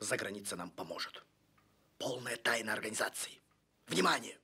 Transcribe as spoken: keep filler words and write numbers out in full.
за граница нам поможет. Полная тайна организации. Внимание!